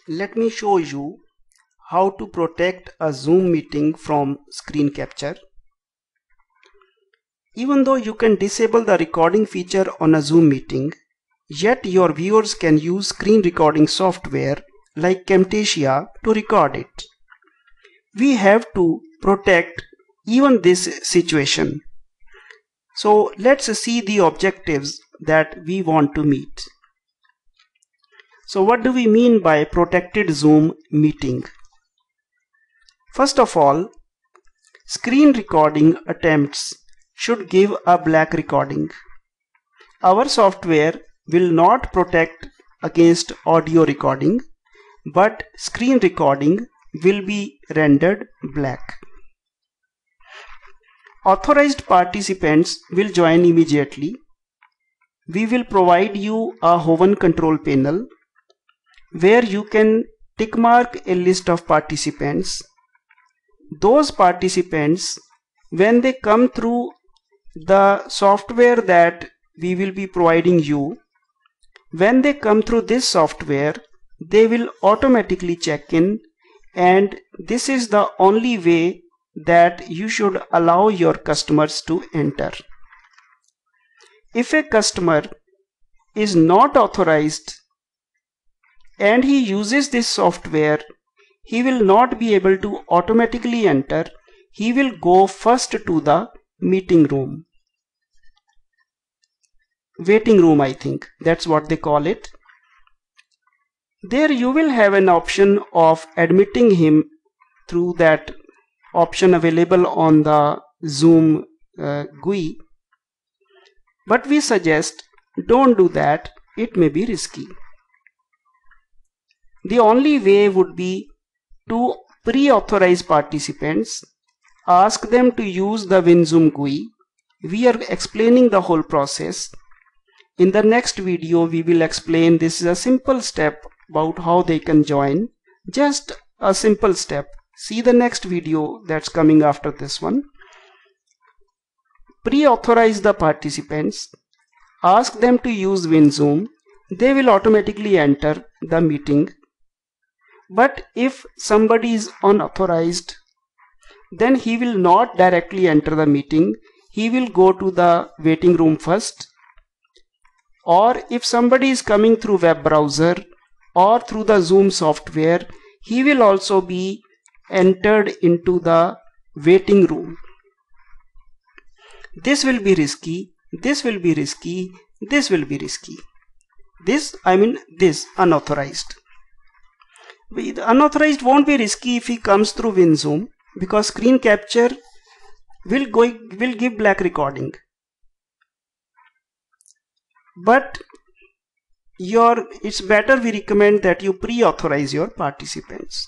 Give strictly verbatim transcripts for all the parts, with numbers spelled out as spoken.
Let me show you how to protect a Zoom meeting from screen capture. Even though you can disable the recording feature on a Zoom meeting, yet your viewers can use screen recording software like Camtasia to record it. We have to protect even this situation. So let's see the objectives that we want to meet. So what do we mean by protected Zoom meeting? First of all, screen recording attempts should give a black recording. Our software will not protect against audio recording, but screen recording will be rendered black. Authorized participants will join immediately. We will provide you a Hoven control panel where you can tick mark a list of participants. Those participants, when they come through the software that we will be providing you, when they come through this software, they will automatically check in, and this is the only way that you should allow your customers to enter. If a customer is not authorized and he uses this software, he will not be able to automatically enter. He will go first to the meeting room. Waiting room, I think that's what they call it. There you will have an option of admitting him through that option available on the Zoom uh, G U I. But we suggest don't do that. It may be risky. The only way would be to pre-authorize participants, ask them to use the WinZoom G U I. We are explaining the whole process. In the next video, we will explain this is a simple step about how they can join. Just a simple step. See the next video that's coming after this one. Pre-authorize the participants, ask them to use WinZoom. They will automatically enter the meeting. But if somebody is unauthorized, then he will not directly enter the meeting. He will go to the waiting room first. Or if somebody is coming through web browser or through the Zoom software, he will also be entered into the waiting room. This will be risky. This will be risky. This will be risky. This, I mean this unauthorized. The unauthorized won't be risky if he comes through WinZoom, because screen capture will go will give black recording. But your it's better we recommend that you pre-authorize your participants.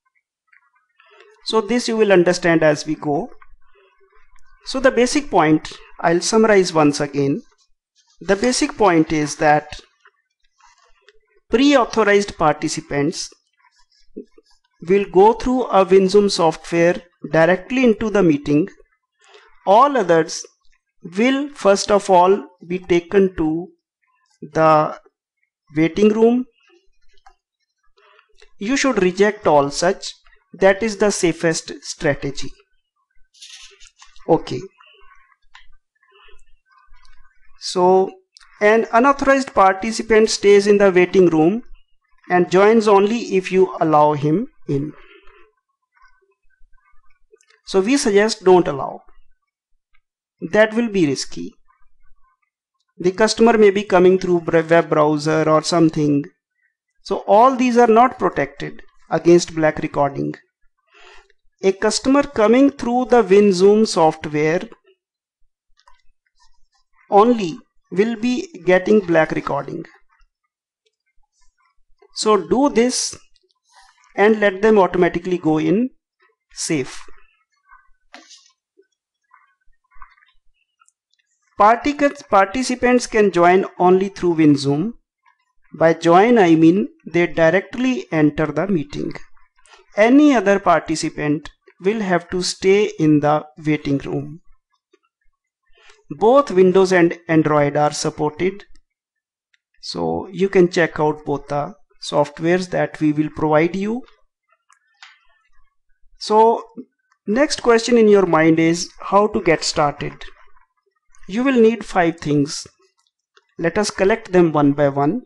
So this you will understand as we go. So the basic point, I'll summarize once again. The basic point is that pre-authorized participants will go through a WinZoom software directly into the meeting. All others will first of all be taken to the waiting room. You should reject all such. That is the safest strategy. Okay. So an unauthorized participant stays in the waiting room and joins only if you allow him in. So we suggest don't allow. That will be risky. The customer may be coming through web browser or something. So all these are not protected against black recording. A customer coming through the WinZoom software only will be getting black recording. So do this and let them automatically go in safe. Participants can join only through WinZoom. By join, I mean they directly enter the meeting. Any other participant will have to stay in the waiting room. Both Windows and Android are supported. So you can check out both the softwares that we will provide you. So next question in your mind is how to get started. You will need five things. Let us collect them one by one.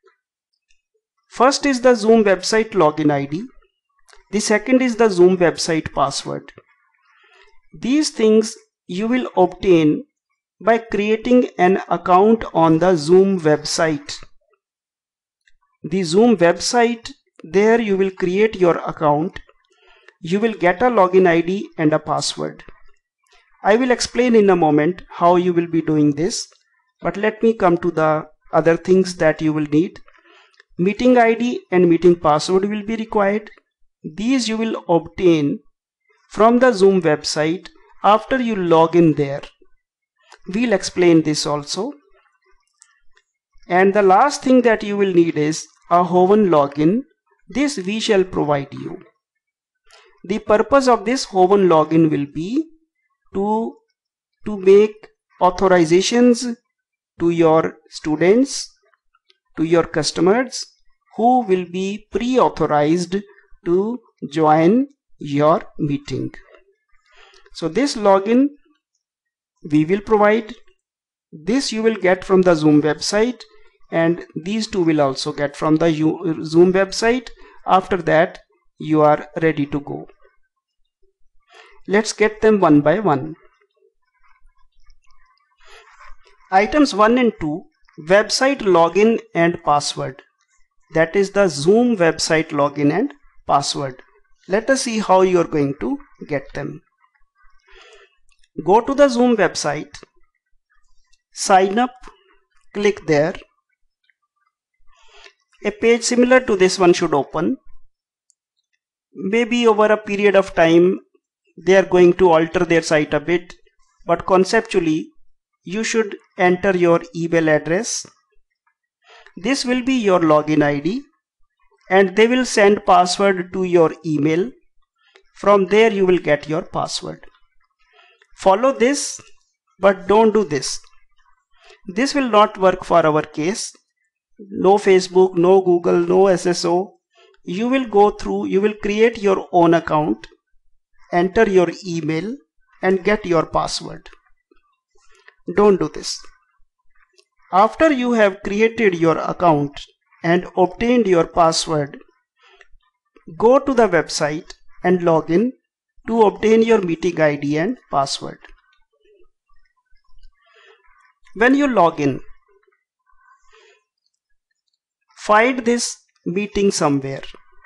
First is the Zoom website login I D. The second is the Zoom website password. These things you will obtain by creating an account on the Zoom website. The Zoom website, there you will create your account. You will get a login I D and a password. I will explain in a moment how you will be doing this, but let me come to the other things that you will need. Meeting I D and meeting password will be required. These you will obtain from the Zoom website after you log in there. We'll explain this also. And the last thing that you will need is a Hoven login. This we shall provide you. The purpose of this Hoven login will be to, to make authorizations to your students, to your customers who will be pre-authorized to join your meeting. So this login we will provide. This you will get from the Zoom website, and these two will also get from the Zoom website. After that you are ready to go. Let's get them one by one. Items one and two, website login and password. That is the Zoom website login and password. Let us see how you are going to get them. Go to the Zoom website, sign up, click there. A page similar to this one should open. Maybe over a period of time they are going to alter their site a bit, but conceptually you should enter your email address. This will be your login I D and they will send password to your email. From there you will get your password. Follow this, but don't do this. This will not work for our case. No Facebook, no Google, no S S O. You will go through, you will create your own account, enter your email and get your password. Don't do this. After you have created your account and obtained your password, go to the website and log in to obtain your meeting I D and password. When you log in, find this meeting somewhere.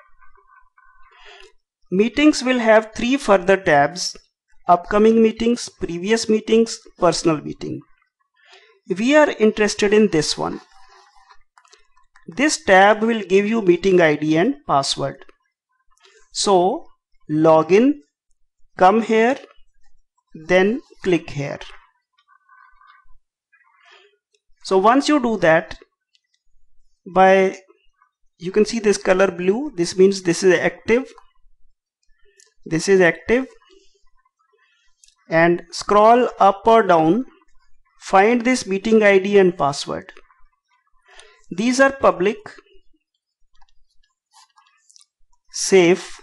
Meetings will have three further tabs: upcoming meetings, previous meetings, personal meeting. We are interested in this one. This tab will give you meeting I D and password. So log in, come here, then click here. So once you do that, by you can see this color blue, this means this is active. This is active. And scroll up or down, find this meeting I D and password. These are public, safe.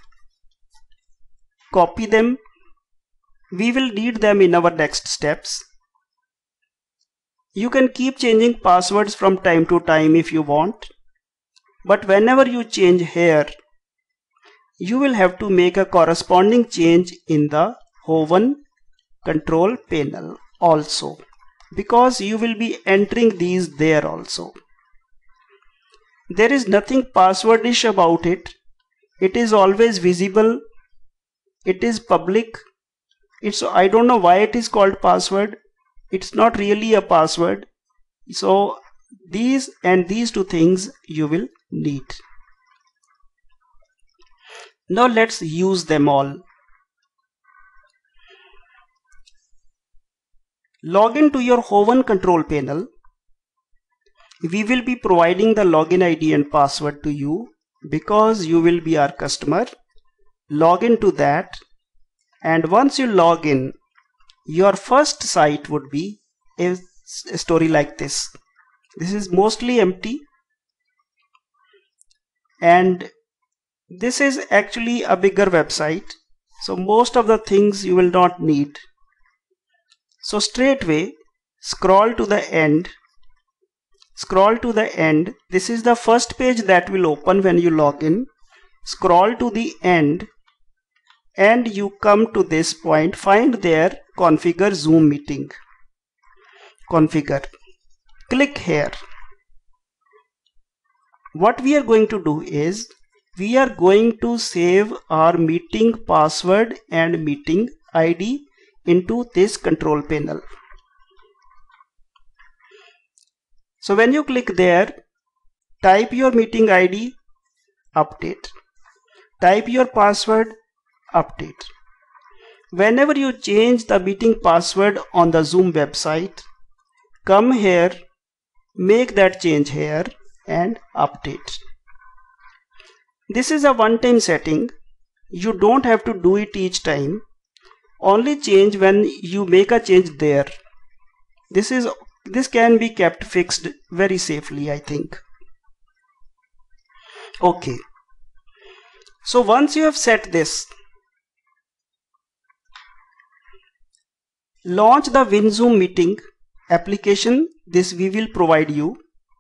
Copy them. We will need them in our next steps. You can keep changing passwords from time to time if you want, but whenever you change here, you will have to make a corresponding change in the Hoven control panel also, because you will be entering these there also. There is nothing passwordish about it. It is always visible. It is public. It's, I don't know why it is called password. It's not really a password. So these and these two things you will need. Now let's use them all. Log in to your Hoven control panel. We will be providing the login I D and password to you because you will be our customer. Log into that, and once you log in, your first site would be a story like this. This is mostly empty. and this is actually a bigger website, so most of the things you will not need. So straightway scroll to the end. Scroll to the end. This is the first page that will open when you log in. Scroll to the end and you come to this point. Find there configure Zoom meeting. Configure. Click here. What we are going to do is we are going to save our meeting password and meeting I D into this control panel. So when you click there, type your meeting I D, update. Type your password, update. Whenever you change the meeting password on the Zoom website, come here, make that change here and update. This is a one-time setting. You don't have to do it each time. Only change when you make a change there. This is this can be kept fixed very safely, I think. Okay. So once you have set this, launch the WinZoom meeting application. This we will provide you.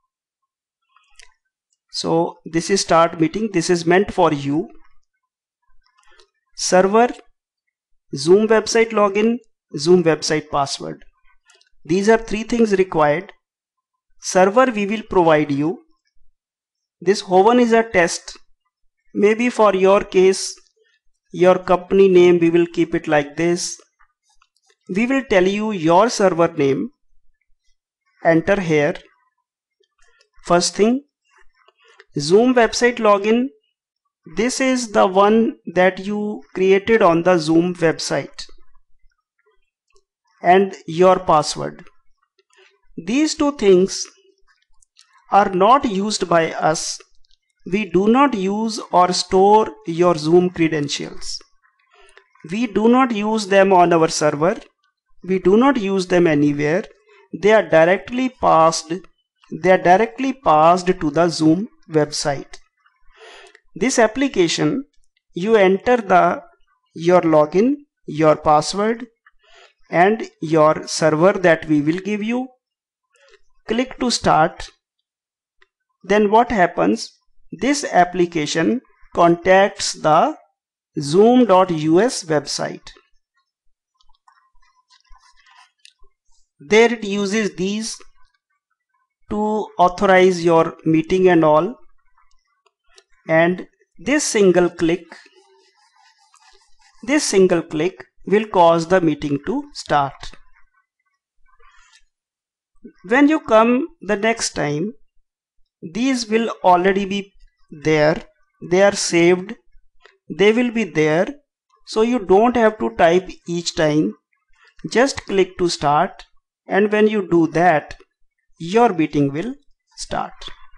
So this is start meeting. This is meant for you. Server, Zoom website login, Zoom website password. These are three things required. Server we will provide you. This Hoven is a test. Maybe for your case, your company name, we will keep it like this. We will tell you your server name. Enter here. First thing, Zoom website login. This is the one that you created on the Zoom website. And your password. These two things are not used by us. We do not use or store your Zoom credentials. We do not use them on our server. We do not use them anywhere. They are directly passed. They are directly passed to the Zoom website. This application, you enter the your login, your password, and your server that we will give you. Click to start. Then what happens? This application contacts the zoom dot U S website. There it uses these to authorize your meeting and all. And this single click, this single click will cause the meeting to start. When you come the next time, these will already be there. They are saved. They will be there. So you don't have to type each time. Just click to start. And when you do that, your meeting will start.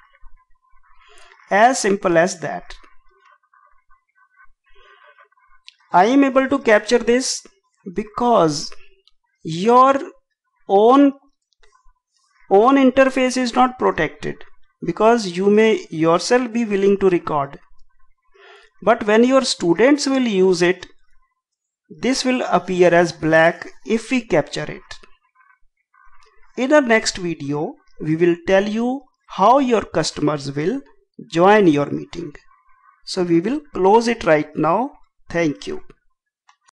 As simple as that. I am able to capture this because your own own interface is not protected, because you may yourself be willing to record. But when your students will use it, this will appear as black if we capture it. In our next video, we will tell you how your customers will join your meeting. So we will close it right now. Thank you.